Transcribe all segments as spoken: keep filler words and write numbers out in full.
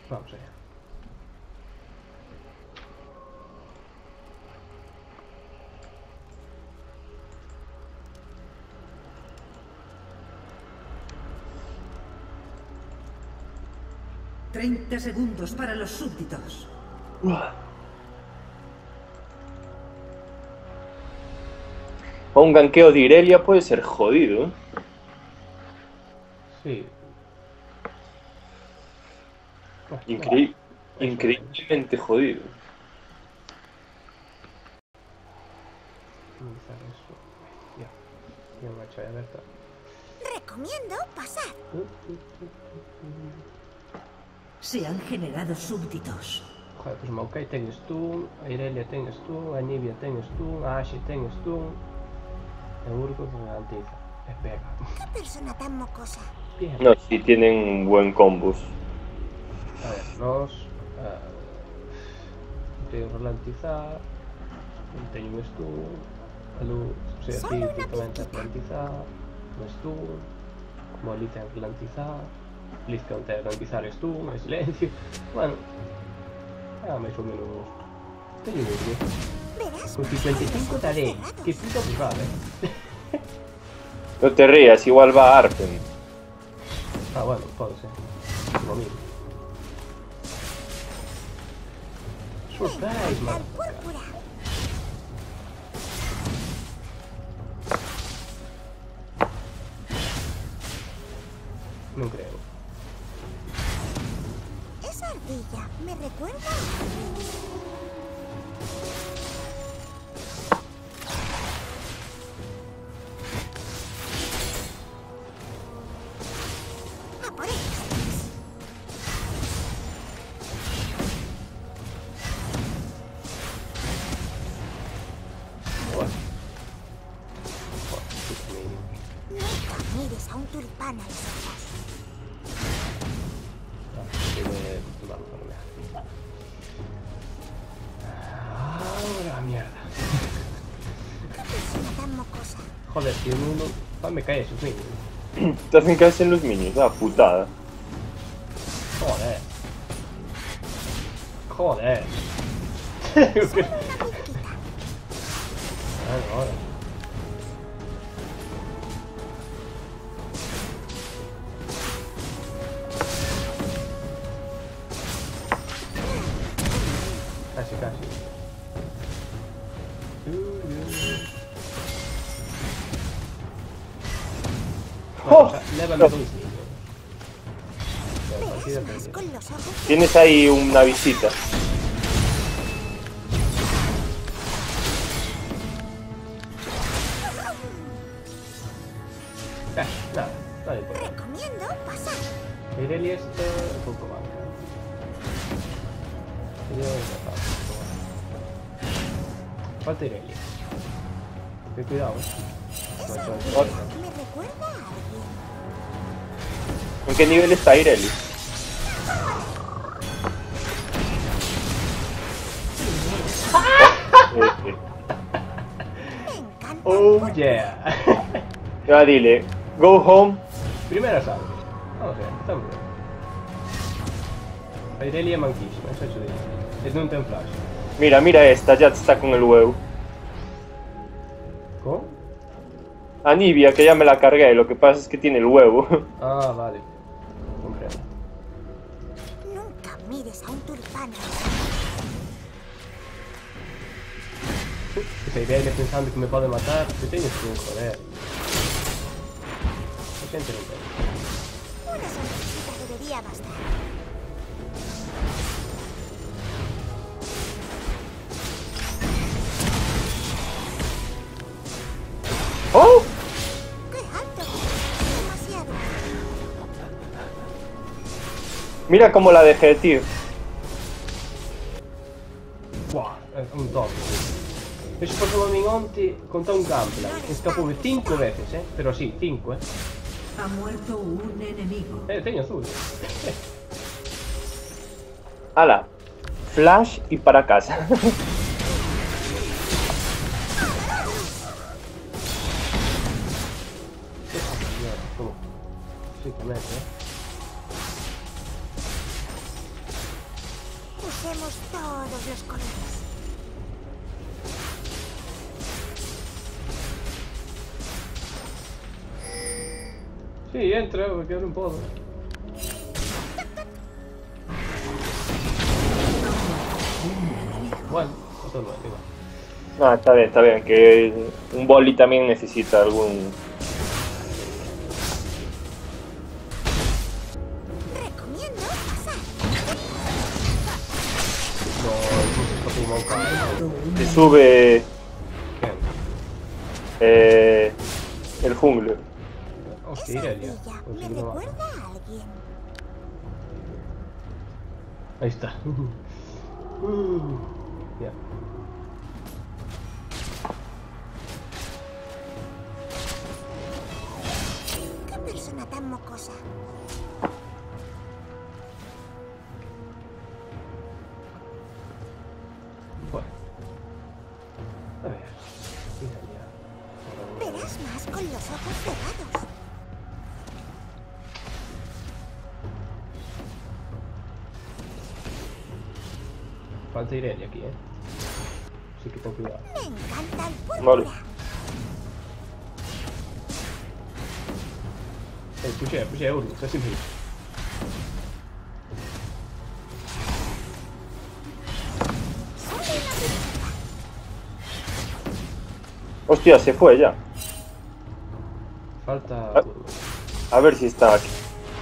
Vamos allá. Treinta segundos para los súbditos. Un ganqueo de Irelia puede ser jodido, ¿eh? Sí. Bueno, Increí no. Increíblemente jodido. Utilizar eso. Ya. Ya me ha hecho abierta. Recomiendo pasar. Se han generado súbditos. Joder, pues Maokai ten stun, a Irelia ten stun, a Nibia ten stun, a Ashe ten stun. El Urgot me garantiza. Es pega. ¿Qué persona tan mocosa? Bien. No, sí tienen buen combos. A ver, nos... Uh, tengo ralentizar. Tengo un stun. A luz, se Solo aquí una también ten pizquita. ralentizar. Un stun. Molly ten ralentizar. Blitzcrank ten ralentizar stun, en silencio. Bueno. Ah, más o menos... Tengo un Urgot. Verás. Con cincuenta y cinco daré. Qué puta burrada. No te rías, igual va Arpen. Ah, bueno, puede ser. Lo mismo. Surprise, La man. púrpura. No creo. Esa ardilla me recuerda a... A por ellas. Bueno. Bueno, puta mía. Nunca mires a un tulipán a los ojos. Ah, tiene... Vamos, no me hace. Ahora, mierda. ¿Qué persona tan mocosa? Joder, si en uno... Ah, me cae esos minions. Te hacen caerse en los minions, ah, putada. Joder. Joder. Solo una pizquita. Bueno, ahora. Casi, casi. ¡Oh! O sea, lévame dos niños. Verás Partida más perdida. con los ojos. Tienes ahí una visita. Ah, nada, dale por ahí. Recomiendo pasar. Irelia este un poco banca. Yo falta Irelia. Ten cuidado, eh. Esa No, no, ardilla no. me recuerda a alguien. ¿En qué nivel está Irelia? Eh, Me encanta. Oh yeah. Ya dile, go home. Primera sangre. Vamos a ver, estamos bien. A Irelia es manquísima, eso es su día. Es non ten flash. Mira, mira esta, ya está con el huevo. ¿Cómo? Anivia, que ya me la cargué, lo que pasa es que tiene el huevo. Ah, vale. Comprendo. Nunca mires a un tulipán a los Esa Irelia pensando que me puede matar, que teño que joder. La gente non ten. ojos. Una sonrisita debería bastar. ¡Oh! ¡Qué alto! Demasiado. Mira cómo la dejé, tío. Buah, é un toque. Eso pasou a min onte contra un Gampla. Escapoume cinco veces, eh? Pero sí, cinco, eh? Ha muerto un enemigo. Eh, teño azul. Ala, flash y para casa. Sí, que mete, eh? Usemos todos los colores. Sí, entra, me quedo un poco. Bueno, eso no, igual. No, está bien, está bien. Que un boli también necesita algún... Recomiendo pasar. No, el Pokémon cae. Se sube ¿Quién? eh, el jungler. Hostia, Esa Irelia. ardilla Pues me sí que no va. recuerda a alguien. Ahí está. Uh, ya. ¿Qué persona tan mocosa? Bueno. A ver. Irelia. Verás más con los ojos cerrados. Falta Irelia aquí, eh. Así que ten cuidado. Me encanta el púrpura. Vale. Eh, pushea, pushea, Urgus, así mismo. Hostia, se fue ya. Falta Ah. Urgus. A ver si está aquí.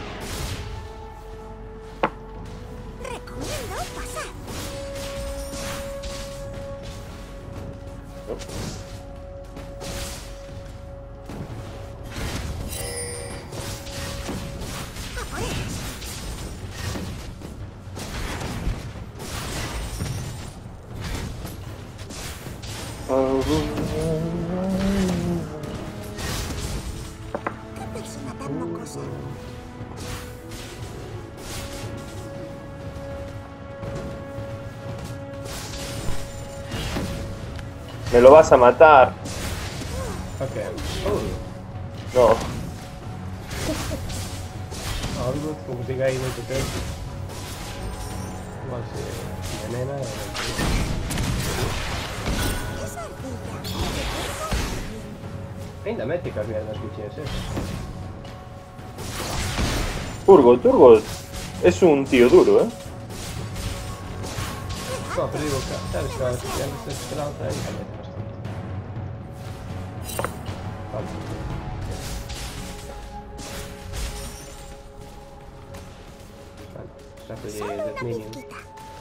Recomiendo pasar. A por ellas. ¿Qué persona tan mocosa? Me lo vas a matar. Ok. Oh. No. Urgus, como siga ahí mucho tiempo. Igual se envenena. Esa ardilla me recuerda a alguien. Ainda mete que as mierdas bichas esas. Turgot, Turgot es un tío duro, ¿eh? No, pero digo, sabes que las mierdas de esperanza ahí también bastante. Vale. Vale, saco de Solo Death una Minion. pizquita.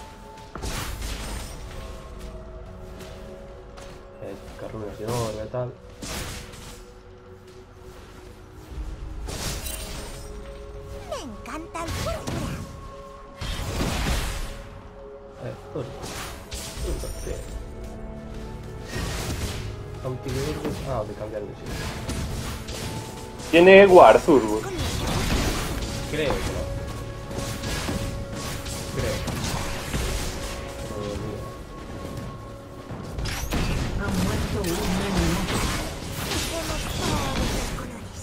Eh, carrunas de oro y tal. Me encanta el púrpura. Eh, Urgus. Urgus, ¿qué? Anti de Urgus. Ah, de cambiar de sitio. Tiene guard, Turgot. Con los ojos. Creo que no. Creo. Pero mira. Ha muerto un enemigo. Usemos todos los colores.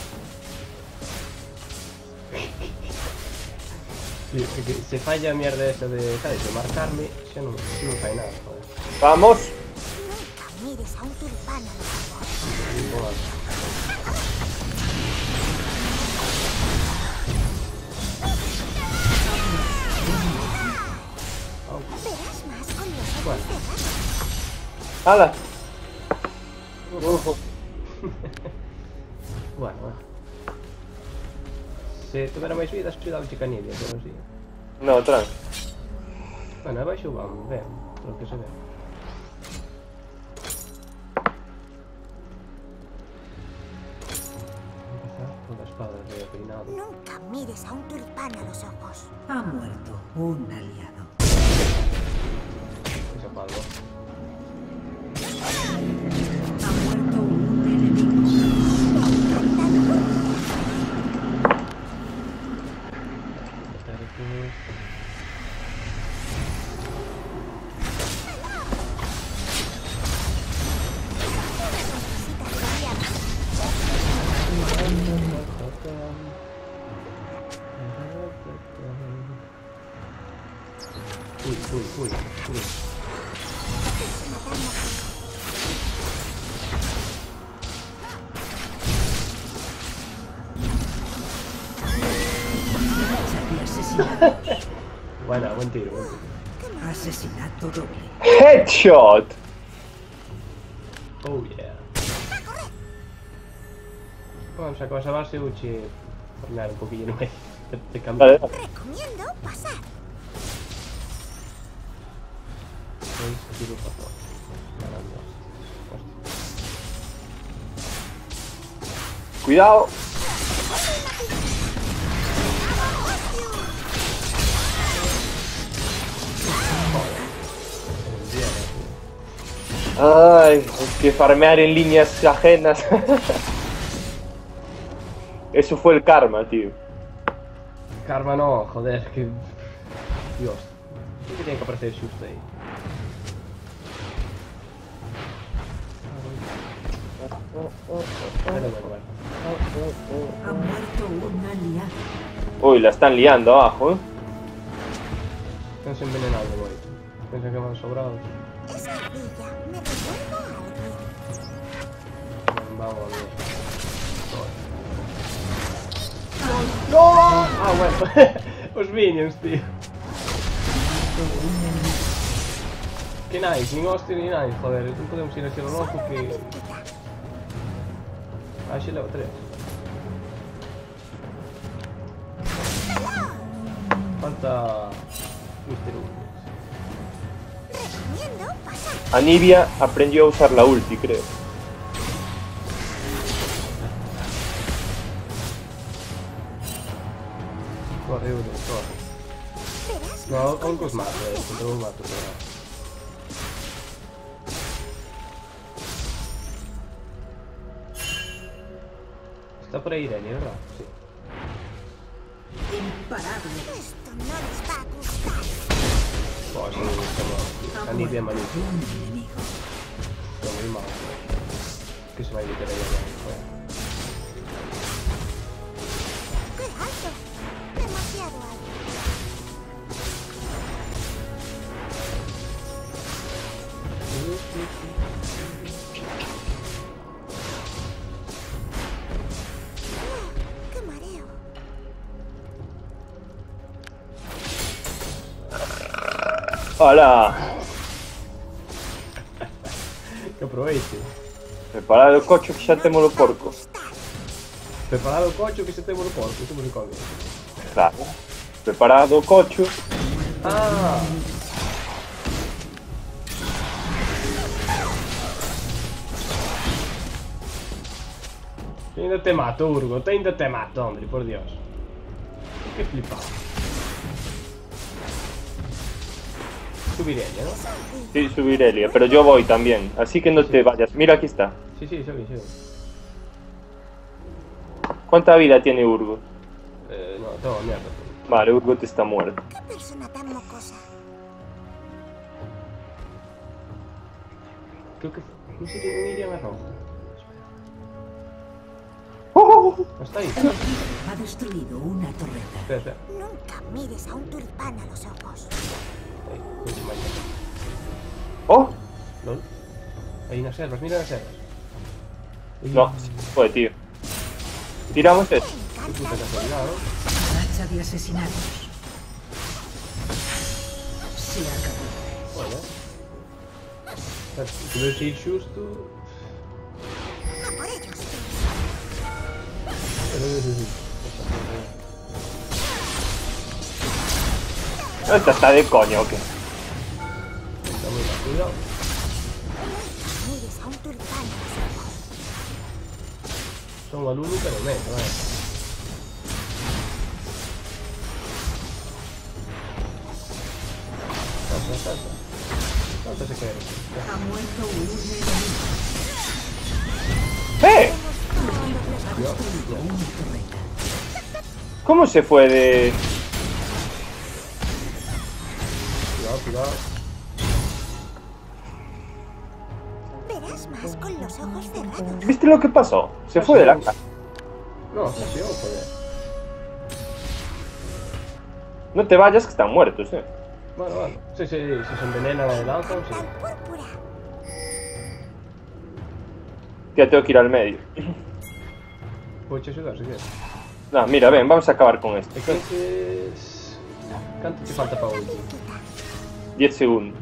Sí, porque se falla a mierda esa de, sabes, de marcarme, xa non, xa non fai nada, joder. Vamos. Nunca mires a un tulipán a los ojos. Igual. Au. Verás más con los ojos Bueno. cerrados. ¡Hala! Ojo. Bueno, bueno. Se tuvera máis vidas, cuidado de canilla, pero sí. No, tranqui. Bueno, abaixo vamos, ben, lo que se ve. Empezar con la espada de peinado. Nunca mires a un tulipán a los ojos. Ha muerto un aliado. Ese palo. Ha muerto un enemigo. Me encanta el púrpura. Necesitas aliados. Uy, uy, uy, uy. Asesinato. Buena, buen tiro, buen tiro. Asesinato doble. Headshot. Oh yeah. Vamos a cosa base uche tornar un poquillo no medio de, de cambio. Vale. Recomiendo pasar. Seis, tiro para afuera. Ganando. Hostia. Cuidado. Ay, es que farmear en líneas ajenas. Eso fue el karma, tío. Karma no, joder, que... Dios. ¿Por qué tiene que aparecer susto ahí? Bueno, bueno, bueno. Ha muerto un aliado. Uy, la están liando abajo, ¿eh? Están envenenando, güey. Piensan que van sobrados. Esa ardilla me recuerda a alguien. Vamos, bien. ¡No! Ah, bueno. Os minions, tío. Que nice, ni hostia ni nice, joder. No podemos ir hacia lo loco que... Ah, sí, levo tres. Falta... mister uno. Recomiendo pasar. Anivia aprendió a usar la ulti, creo. Corre uno, corre. Verás No, más aún con os los mato, ojos eh. de Contra vos mato, pero... Está por ahí Irene, ¿verdad? Sí. Imparable. Esto no les va a gustar. Oh, sí, estamos... Ha Anivia muerto malísimo. un enemigo. Está muy mal. Que se va a evitar ahí abajo. ¡Qué alto! Demasiado alto. ¡Qué mareo! ¡Hola! Que aproveche. Preparado o cocho que xa temos o porco. Preparado o cocho que se te vuelve porco. Como se come. Claro. Preparado o cocho. Ah! Te ainda te mato, Urgo. Te ainda te mato, hombre, por Dios. Qué flipado. Subiré ella, ¿no? Sí, subirelia, pero yo voy también. Así que no te vayas. Mira, aquí está. Sí, sí, subí, subí. ¿Cuánta vida tiene Urgot? Eh, no, tengo mierda. Vale, Urgot está muerto. ¡Qué persona tan mocosa! Creo que... No sé qué Miriam es rojo. ¿No está ahí? Ha destruido una torreta. Espera, espera. Nunca mires a un tulipán a los ojos. Ahí, última ya. ¡Oh! ¿Lol? Hay unas selvas, mira las selvas. No, joder, tío. Tiramos esto. Qué puta casualidad, ¿no? Racha de asesinatos. Se acabó. Bueno. Se puedes ir xusto... ¡A por ellos! Esta está de coño, ¿o qué? Está muy mal, cuidado. Nunca mires a un tulipán a los ojos. Son alumnos, pero menos, ¿vale? Salta, salta. Salta se cae. Ha muerto un enemigo. ¡Eh! Ha destruido una torreta. ¿Cómo se fue de...? Cuidado, cuidado. Verás más con los ojos cerrados. ¿Viste lo que pasó? Se fue de la casa. No, se ha sido, joder. No te vayas que están muertos, eh. Bueno, bueno. Sí, sí, si se envenenan o lanzan, sí. Tan púrpura. Ya tengo que ir al medio. Puedes ayudar si quieres. No, mira, ven, vamos a acabar con esto. E queres... Canto te falta para o último? diez segundos.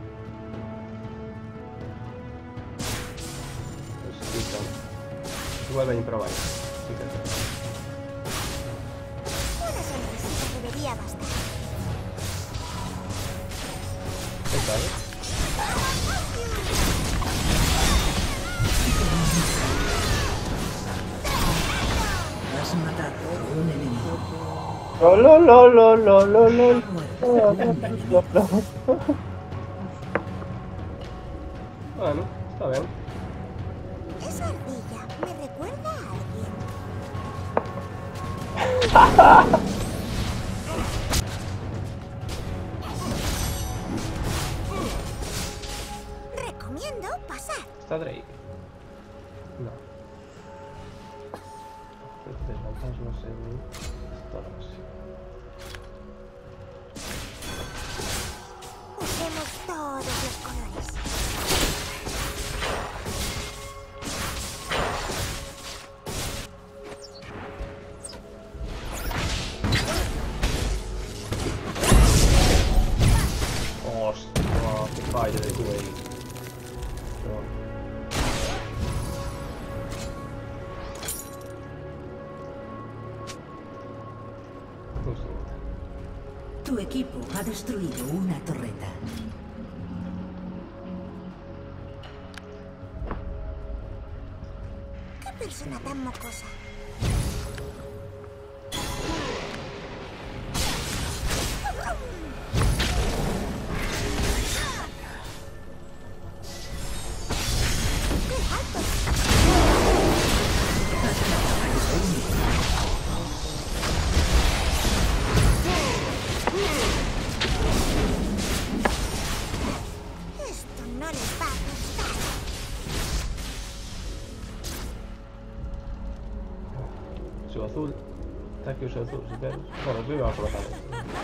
Pues sí, claro. Igual veñen para baixo. Si queres. Una sonrisita debería bastar. Ahí está, ¿eh? Has matado a un enemigo. Lo, lo, lo, lo, lo, lo, lo. Muerto un enemigo. Bueno, está bien. Esa ardilla me recuerda a alguien. Recomiendo pasar. Está Drake. No. Desvantajes no sé. Todas. Usemos todos los colores. Ostras, qué fallo de güey. Pero bueno. No sé. Tu equipo ha destruido una torreta. ¿Qué persona tan mocosa? ¡Qué alto! Esto no les va a gustar. Su azul. Está aquí uso azul, si quieres. Bueno, tú ibas a colocar esto.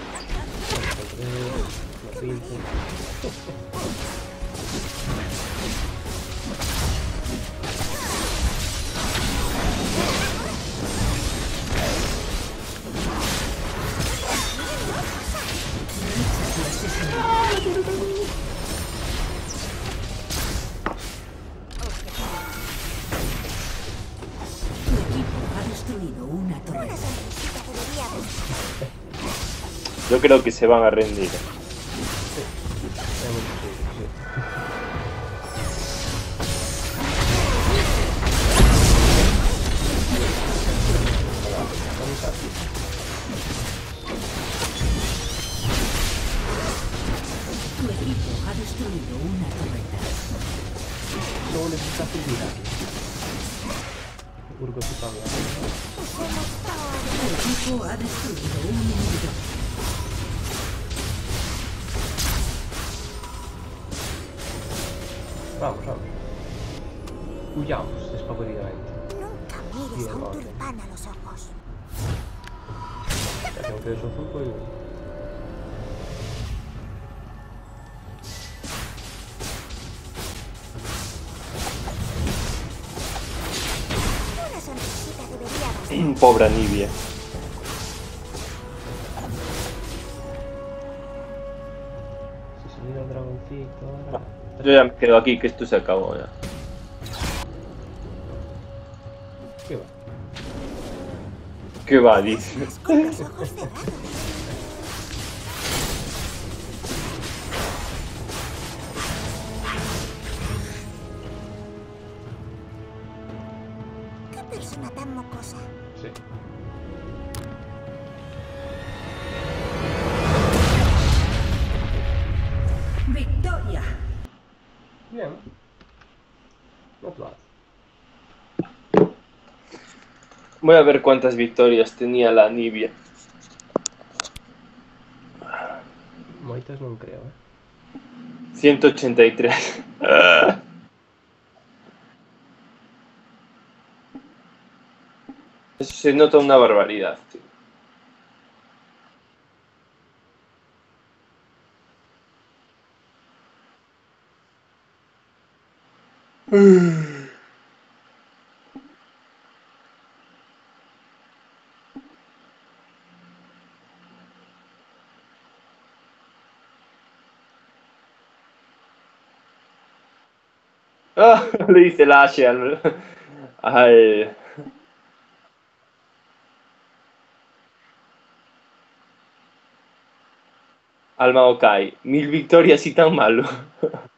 Una pinta. Tu equipo ha destruido una Una torreta. sonrisita debería bastar. Yo creo que se van a rendir. Es muy posible, sí. Vamos aquí. Tu equipo ha destruido una torreta. Luego necesitas habilidad. Urgo si parla. Usemos todos. Tu equipo ha destruido un inhibidor. Vamos, vamos. Huyamos despavoridamente. Nunca mires a un tulipán a los ojos. Ya tengo que eso azul, pues. Una sonrisita debería bastar. Pobre Anivia. Si saliera el dragoncito ahora. Yo ya me quedo aquí, que esto se acabó ya. ¿Qué va? ¿Qué va, dice? Con los ojos cerrados. ¿Qué persona tan mocosa? Sí. ¡Victoria! Bien. Not bad. Voy a ver cuántas victorias tenía la Anivia. Moitas non creo, eh. ciento ochenta y tres. Eso se nota una barbaridad, tío. Ah, le dice la Ashe al, al, al Maokai. Mil victorias y tan malo.